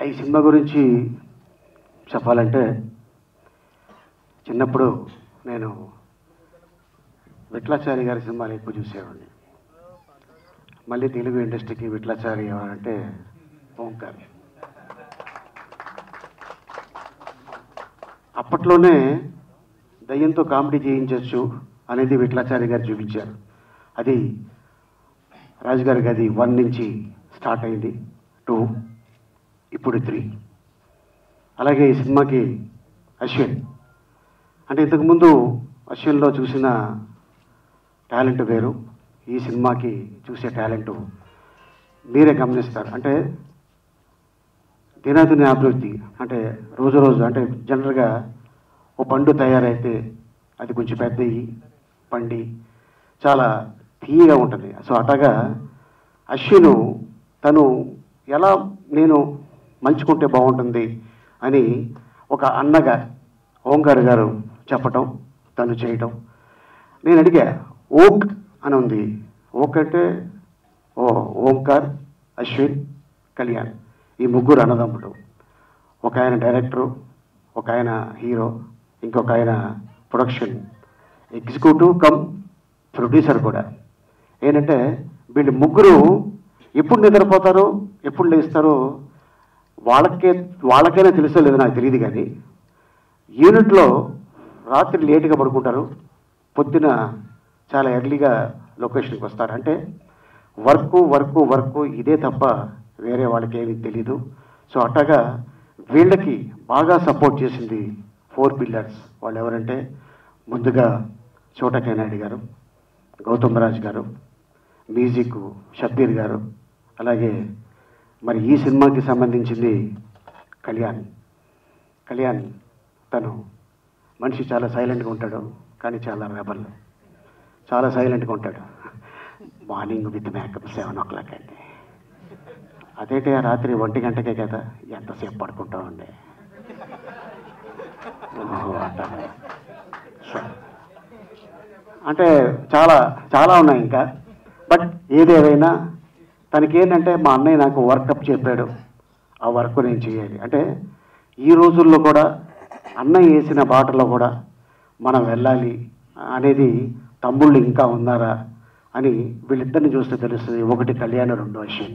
ఈ సినిమా గురించి చెప్పాలంటే చిన్నప్పుడు నేను విఠలాచారి గారి సినిమాలు ఎక్కువ చూసేవాడిని. మళ్ళీ తెలుగు ఇండస్ట్రీకి విఠలాచారి ఎవరంటే ఓంకార్. అప్పట్లోనే దయ్యంతో కామెడీ చేయించవచ్చు అనేది విఠలాచారి గారు చూపించారు. అది రాజుగారికి అది 1 నుంచి స్టార్ట్ అయింది, 2, ఇప్పుడు 3. అలాగే ఈ సినిమాకి అశ్విన్ అంటే ఇంతకుముందు అశ్విన్లో చూసిన టాలెంట్ వేరు, ఈ సినిమాకి చూసే టాలెంటు మీరే గమనిస్తారు. అంటే దినదిన అభివృద్ధి, అంటే రోజు రోజు అంటే జనరల్గా ఓ పండు తయారైతే అది కొంచెం పెద్దయి పండి చాలా తీయగా ఉంటుంది. సో అట్లాగా అశ్విను తను ఎలా నేను మలుచుకుంటే బాగుంటుంది అని ఒక అన్నగా ఓంకార్ గారు చెప్పటం, తను చేయటం. నేను అడిగా ఓక్ అని ఉంది. ఓక్ అంటే ఓంకార్, అశ్విన్, కళ్యాణ్, ఈ ముగ్గురు అన్నదమ్ముడు. ఒక ఆయన డైరెక్టరు, ఒక ఆయన హీరో, ఇంకొక ఆయన ప్రొడక్షన్ ఎగ్జిక్యూటివ్ కమ్ ప్రొడ్యూసర్ కూడా. ఏంటంటే వీళ్ళు ముగ్గురు ఎప్పుడు నిద్రపోతారో ఎప్పుడు లేస్తారో వాళ్ళకైనా తెలుసో లేదో నాకు తెలియదు, కానీ యూనిట్లో రాత్రి లేటుగా పడుకుంటారు, పొద్దున చాలా ఎర్లీగా లొకేషన్కి వస్తారు. అంటే వర్క్ ఇదే తప్ప వేరే వాళ్ళకి ఏమీ తెలీదు. సో అట్టగా వీళ్ళకి బాగా సపోర్ట్ చేసింది 4 పిల్లర్స్. వాళ్ళు ఎవరంటే ముందుగా చోటా నాయుడు గారు, గౌతమ్ రాజ్ గారు, మ్యూజిక్ షబ్బీర్ గారు, అలాగే మరి ఈ సినిమాకి సంబంధించింది కళ్యాణ్. తను మనిషి చాలా సైలెంట్గా ఉంటాడు, కానీ చాలా రెబల్, చాలా సైలెంట్గా ఉంటాడు. మార్నింగ్ విత్ మేకప్ 7 o'clock అండి. అదేంటే రాత్రి 1 గంటకే కదా, ఎంతసేపు పడుకుంటామండి. అంటే చాలా చాలా ఉన్నాయి ఇంకా. బట్ ఏదేమైనా తనకేంటంటే మా అన్నయ్య నాకు వర్కప్ చెప్పాడు, ఆ వర్క్ నేను చేయాలి. అంటే ఈ రోజుల్లో కూడా అన్నయ్య వేసిన బాటలో కూడా మనం వెళ్ళాలి అనేది తమ్ముళ్ళు ఇంకా ఉన్నారా అని వీళ్ళిద్దరిని చూస్తే తెలుస్తుంది. ఒకటి కళ్యాణ్, 2 అశ్విన్.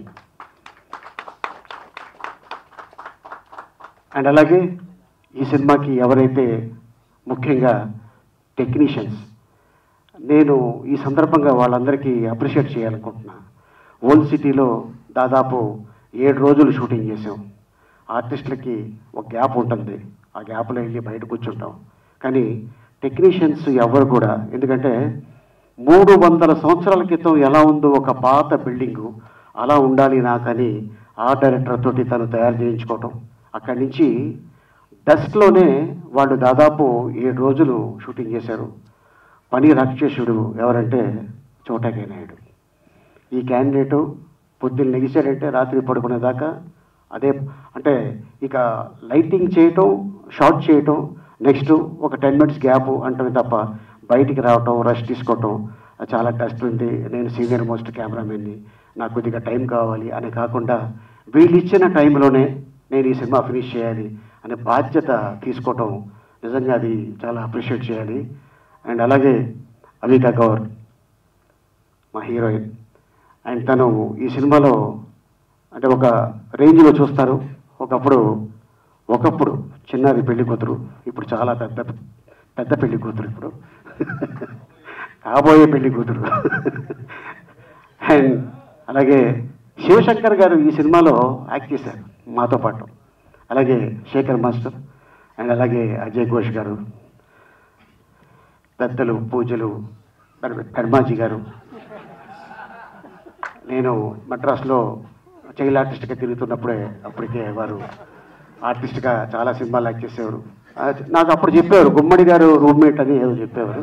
అండ్ అలాగే ఈ సినిమాకి ఎవరైతే ముఖ్యంగా టెక్నీషియన్స్, నేను ఈ సందర్భంగా వాళ్ళందరికీ అప్రిషియేట్ చేయాలనుకుంటున్నా. ఓల్డ్ సిటీలో దాదాపు 7 రోజులు షూటింగ్ చేసాం. ఆర్టిస్టులకి ఒక గ్యాప్ ఉంటుంది, ఆ గ్యాప్లో వెళ్ళి బయట కూర్చుంటాం. కానీ టెక్నీషియన్స్ ఎవరు కూడా, ఎందుకంటే 300 సంవత్సరాల క్రితం ఎలా ఉందో ఒక పాత బిల్డింగు అలా ఉండాలి నాకని ఆ డైరెక్టర్ తోటి తను తయారు చేయించుకోవటం. అక్కడి నుంచి డస్ట్లోనే వాళ్ళు దాదాపు 7 రోజులు షూటింగ్ చేశారు. పని రాక్షసుడు ఎవరంటే చోటా నాయుడు. ఈ క్యాండిడేటు పొద్దున్న లెగిసాడంటే రాత్రి పడుకునేదాకా అదే. అంటే ఇక లైటింగ్ చేయటం, షార్ట్ చేయటం, నెక్స్ట్ ఒక 10 minutes గ్యాప్ అంటమే తప్ప బయటికి రావటం, రెస్ట్ తీసుకోవటం. చాలా టెస్ట్ ఉంది, నేను సీనియర్ మోస్ట్ కెమెరామెన్ని, నాకు కొద్దిగా టైం కావాలి అని కాకుండా వీళ్ళు ఇచ్చిన టైంలోనే నేను ఈ సినిమా ఫినిష్ చేయాలి అనే బాధ్యత తీసుకోవటం నిజంగా అది చాలా అప్రిషియేట్ చేయాలి. అండ్ అలాగే అవికా గౌర్ మా హీరోయిన్. అండ్ తను ఈ సినిమాలో అంటే ఒక రేంజ్లో చూస్తారు. ఒకప్పుడు చిన్నది పెళ్లి కూతురు, ఇప్పుడు చాలా పెద్ద పెళ్లి కూతురు, ఇప్పుడు కాబోయే పెళ్లి కూతురు. అండ్ అలాగే శివశంకర్ గారు ఈ సినిమాలో యాక్ట్ చేశారు మాతో పాటు, అలాగే శేఖర్ మాస్టర్, అండ్ అలాగే అజయ్ ఘోష్ గారు, పెద్దలు పూజలు ధర్మాజీ గారు. నేను మద్రాసులో చైల్డ్ ఆర్టిస్ట్గా తిరుగుతున్నప్పుడే అప్పటికే వారు ఆర్టిస్ట్గా చాలా సినిమాలు యాక్ట్ చేసేవారు. నాకు అప్పుడు చెప్పేవారు గుమ్మడి గారు రూమ్మేట్ అని ఏదో చెప్పేవారు.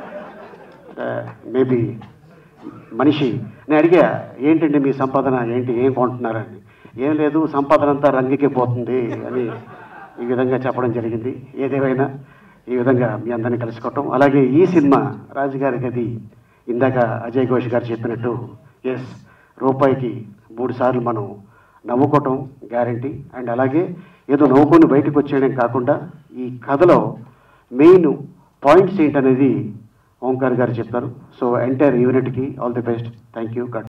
మేబీ మనిషి. నేను అడిగా ఏంటండి మీ సంపాదన ఏంటి, ఏం కొంటున్నారని. ఏం లేదు, సంపాదన అంతా రంగికి పోతుంది అని ఈ విధంగా చెప్పడం జరిగింది. ఏదేమైనా ఈ విధంగా మీ అందరినీ కలుసుకోవటం. అలాగే ఈ సినిమా రాజుగారికి అది ఇందాక అజయ్ ఘోష్ గారు చెప్పినట్టు రూపాయికి 3 సార్లు మనం నవ్వుకోవటం గ్యారంటీ. అండ్ అలాగే ఏదో నవ్వుకొని బయటకు వచ్చేయడం కాకుండా ఈ కథలో మెయిన్ పాయింట్స్ ఏంటనేది ఓంకార్ గారు చెప్తారు. సో ఎంటైర్ యూనిట్కి all the best. Thank you.